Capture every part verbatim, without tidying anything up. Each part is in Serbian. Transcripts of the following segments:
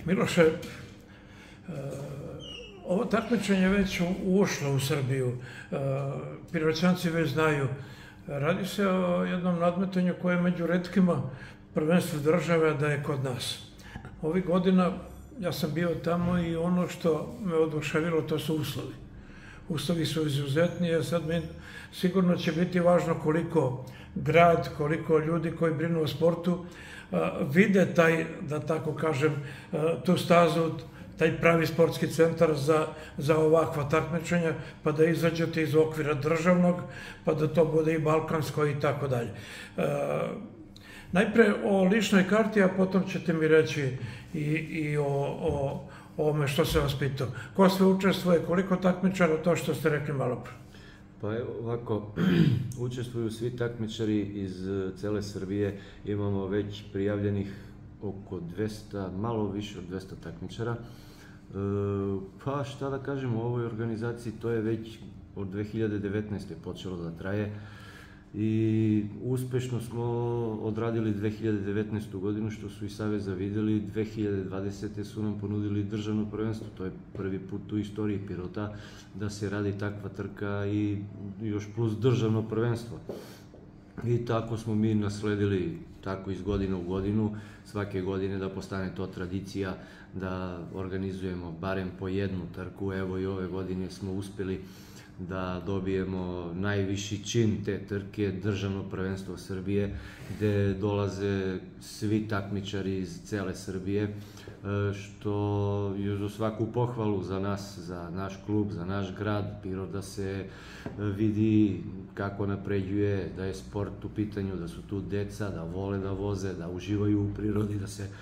Miloše, ovo takmičenje već ušlo u Srbiju, Piroćanci već znaju. Radi se o jednom nadmetanju koje je među retkima prvenstvo države da je kod nas. Ovih godina ja sam bio tamo i ono što me oduševilo to su uslovi. Uslovi su izuzetni, jer sad mi sigurno će biti važno koliko grad, koliko ljudi koji brinu o sportu vide taj, da tako kažem, tu stazu, taj pravi sportski centar za, za ovakva takmičenja, pa da izađete iz okvira državnog, pa da to bude i balkansko i tako dalje. Najpre o ličnoj karti, a potom ćete mi reći i, i o, o, o ome što se vas pitao. Ko sve učestvuje, koliko takmičara, to što ste rekli malo pre? Pa evo ovako, učestvuju svi takmičari iz cele Srbije, imamo već prijavljenih oko dvesta, malo više od dvesta takmičara. Pa šta da kažem, u ovoj organizaciji to je već od dve hiljade devetnaeste. počelo da traje i uspešno smo odradili dve hiljade devetnaestu. godinu, što su i Saveza videli. dve hiljade dvadesete. su nam ponudili državno prvenstvo, to je prvi put u istoriji Pirota da se radi takva trka i još plus državno prvenstvo. I tako smo mi nasledili, tako iz godine u godinu, svake godine da postane to tradicija, da organizujemo barem po jednu trku. Evo i ove godine smo uspeli da dobijemo najviši čin te trke, državno prvenstvo Srbije, gde dolaze svi takmičari iz cele Srbije, što je za svaku pohvalu za nas, za naš klub, za naš grad, Pirot, da se vidi kako napređuje, da je sport u pitanju, da su tu deca, da vole da voze, da uživaju u prirodi, da se,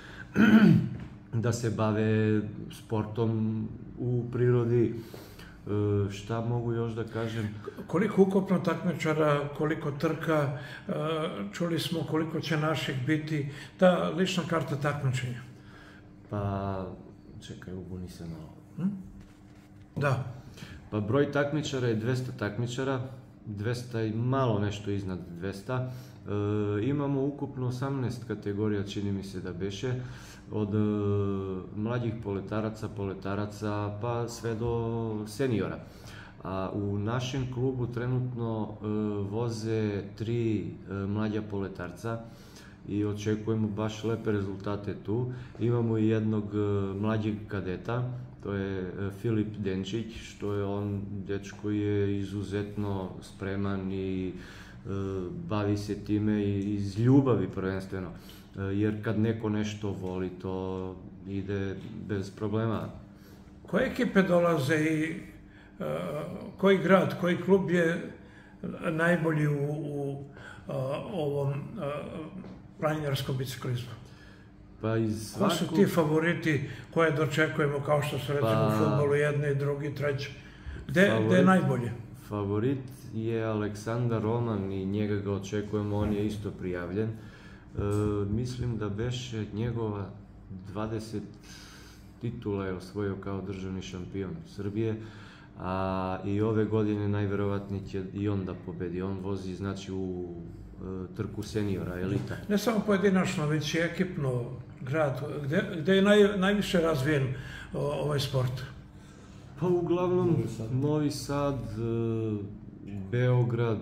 da se bave sportom u prirodi. Šta mogu još da kažem? Koliko ukupno takmičara, koliko trka, čuli smo koliko će naših biti, ta lična karta takmičenja? Pa, čekaj, ubuni se malo. Hm? Da. Pa broj takmičara je dvesta takmičara, dvesta i malo nešto iznad dvesta. E, imamo ukupno osamnaest kategorija, čini mi se da beše, od e, mlađih poletaraca, poletaraca, pa sve do seniora. A u našem klubu trenutno e, voze tri e, mlađa poletarca i očekujemo baš lepe rezultate tu. Imamo i jednog e, mlađeg kadeta, to je Filip Denčić, što je on, dečko je izuzetno spreman i e, bavi se time iz ljubavi prvenstveno. E, jer kad neko nešto voli, to ide bez problema. Koje ekipe dolaze i uh, koji grad, koji klub je najbolji u, u uh, ovom uh, planinarskom biciklizmu? Pa iz svaku... Ko su ti favoriti koje dočekujemo, kao što su recimo pa... u fudbalu jedni, drugi, treći? Gde, favorit, gde je najbolje? Favorit je Aleksandar Roman i njega ga očekujemo, on je isto prijavljen. E, mislim da beše njegova dvadeset titula je osvojio kao državni šampion Srbije, a i ove godine najverovatnije će i on da pobedi. On vozi, znači, u e, trku seniora, elita. Ne samo pojedinačno, već i ekipno, grad, gde, gde je naj, najviše razvijen o, ovaj sport? Pa uglavnom Novi Sad, Novi Sad e, Beograd.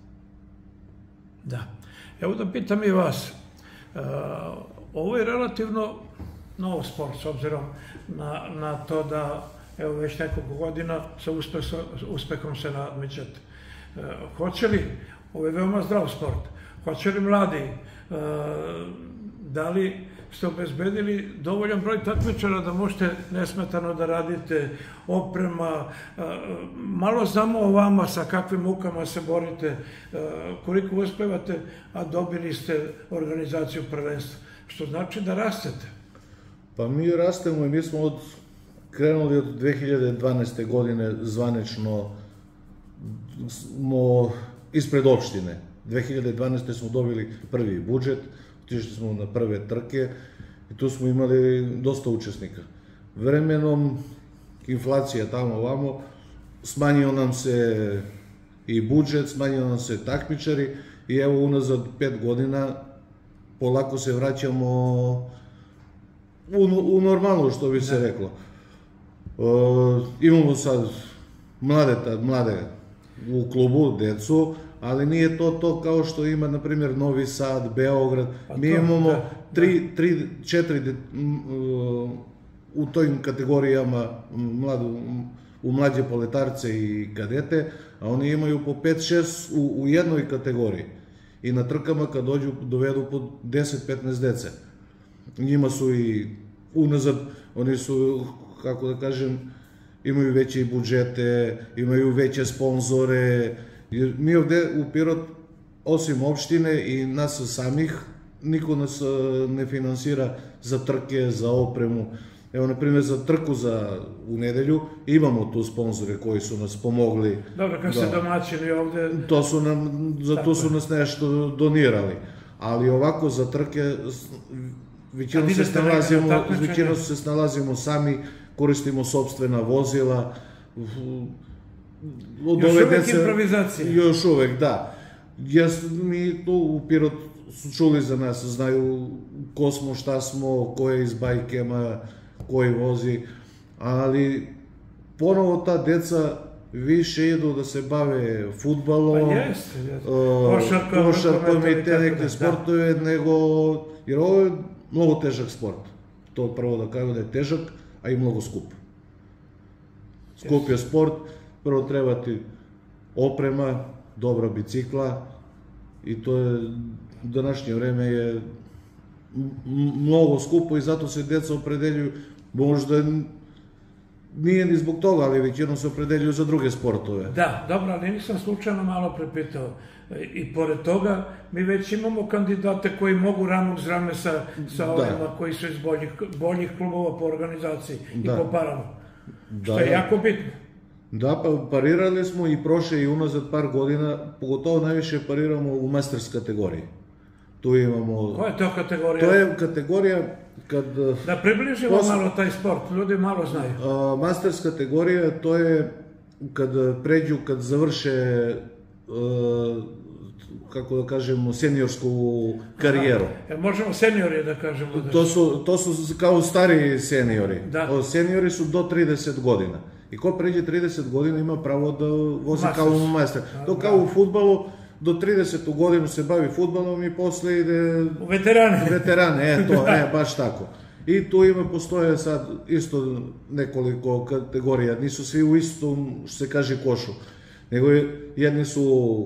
Da. Evo da pitam i vas, e, ovo je relativno nov sport, s obzirom na, na to da evo već nekoliko godina sa uspehom, uspehom se nadmećete. E, hoće li, ovo je veoma zdrav sport, hoće li mladi, e, da li ste obezbedili dovoljan broj takmičara da možete nesmetano da radite, oprema, e, malo znamo o vama, sa kakvim mukama se borite, e, koliko uspevate, a dobili ste organizaciju prvenstva, što znači da rastete. Pa mi rastemo i mi smo od, krenuli od dve hiljade dvanaeste. godine zvanično smo ispred opštine. dve hiljade dvanaeste. smo dobili prvi budžet, otišli smo na prve trke i tu smo imali dosta učesnika. Vremenom, inflacija tamo ovamo, smanjio nam se i budžet, smanjio nam se takmičari i evo unazad pet godina polako se vraćamo u, u normalno, što bi se reklo. Uh, imamo sad mlade, mlade u klubu, decu, ali nije to to kao što ima, na primjer, Novi Sad, Beograd. Mi imamo tri, tri, četiri uh, u tojim kategorijama mladu, u mlađe poletarce i kadete, a oni imaju po pet šest u, u jednoj kategoriji. I na trkama kad dođu dovedu po deset petnaest dece. Njima su i unazad, oni su, kako da kažem, imaju veće budžete, imaju veće sponzore. Jer mi ovde u Pirot, osim opštine i nas samih, niko nas ne finansira za trke, za opremu. Evo, na primjer, za trku za u nedelju imamo tu sponzore koji su nas pomogli. Dobro, kad se domaćini ovde... To su nam, za to su nas nešto donirali. Ali ovako za trke, većinom se snalazimo, većinom se snalazimo sami, koristimo sopstvena vozila. Još uvek improvizacije. Još uvek, da. Mi tu u Pirot su čuli za nas, znaju ko smo, šta smo, ko je iz bajkema, koji vozi, ali ponovo ta deca više idu da se bave fudbalom, košarkom i te neke sportove, nego, jer ovo je mnogo težak sport. To prvo da kažem da je težak, a i mnogo skup. Skup je sport, prvo treba ti oprema, dobra bicikla i to je, u današnje vreme je mnogo skupo i zato se deca opredeljuju, možda nije ni zbog toga, ali većinom se opredeljuju za druge sportove. Da, dobro, ali nisam slučajno malo prepitao. I pored toga, mi već imamo kandidate koji mogu rame uz rame sa ovima koji su iz boljih klubova po organizaciji i po parama. Što je jako bitno. Da, pa parirali smo i prošle i unazad par godina, pogotovo najviše pariramo u Masters kategoriji. Tu imamo... Koja je to kategorija? To je kategorija kad... Da približimo malo taj sport, ljudi malo znaju. Masters kategorija, to je kad pređu, kad završe, kako da kažemo, seniorsku karijeru. Možemo seniori da kažemo? To su kao stari seniori. Seniori su do trideset godina. I ko pređe trideset godina ima pravo da vozi kao u master. To kao u fudbalu, do tridesetu godinu se bavi fudbalom i posle ide... U veterane. Veterane, e to, e, baš tako. I tu ima, postoje sad isto nekoliko kategorija, nisu svi u istom, što se kaže, košu. Nego jedni su,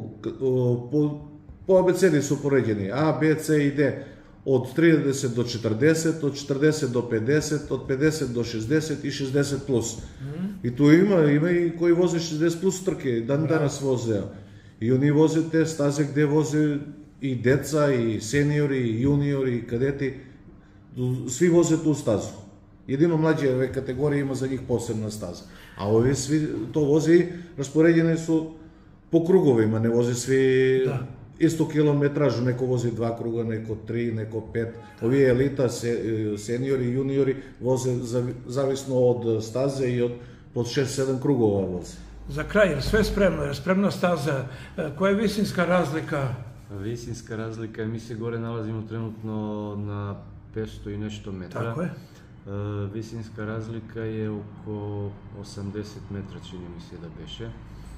po abecedi su poređeni, A, B, C i D. Od trideset do četrdeset, od četrdeset do pedeset, od pedeset do šezdeset i šezdeset plus. I tu ima, ima i koji voze šezdeset plus trke, dan danas voze. I oni voze te staze gde voze i deca, i seniori, i juniori, i kadeti. Svi voze tu stazu. Jedino mlađe ove kategorije ima za njih posebna staza. A ovi svi to voze i raspoređene su po krugovima, ne voze svi... isto kilometražu, neko vozi dva kruga, neko tri, neko pet. Ovi elita, seniori, juniori voze zavisno od staze i od pod šest sedam krugova voze. Za kraj, je sve spremno, je spremna staza, koja je visinska razlika? Visinska razlika je, mi se gore nalazimo trenutno na petsto i nešto metara. Tako je. Visinska razlika je oko osamdeset metra, čini mi se da beše.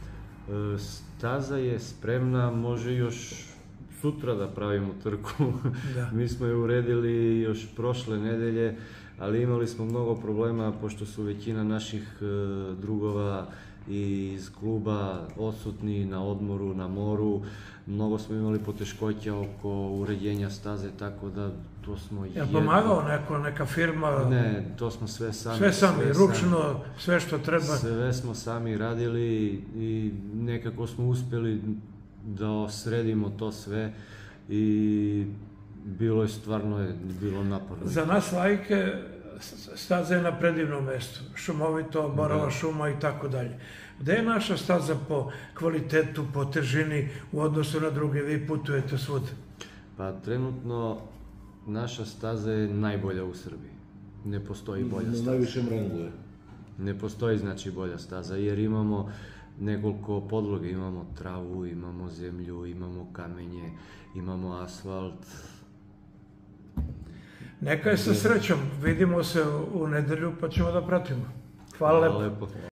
Staza je spremna, može još sutra da pravimo trku. Mi smo je uredili još prošle nedelje, ali imali smo mnogo problema, pošto su većina naših drugova iz kluba odsutni na odmoru, na moru. Mnogo smo imali poteškoća oko uređenja staze, tako da to smo... Je li pomagao neko, neka firma? Ne, to smo sve sami. Sve sami, ručno, sve što treba? Sve smo sami radili i nekako smo uspjeli da sredimo to sve i bilo je stvarno bilo naporno. Za nas lajke staza je na predivnom mestu, šumovito, borova šuma i tako dalje. Gde je naša staza po kvalitetu, po težini u odnosu na druge? Vi putujete svud. Pa trenutno naša staza je najbolja u Srbiji. Ne postoji bolja staza. Na najvišem rangu je. Ne postoji znači bolja staza, jer imamo nekoliko podloge, imamo travu, imamo zemlju, imamo kamenje, imamo asfalt. Neka je sa srećom. Vidimo se u nedelju pa ćemo da pratimo. Hvala lepo.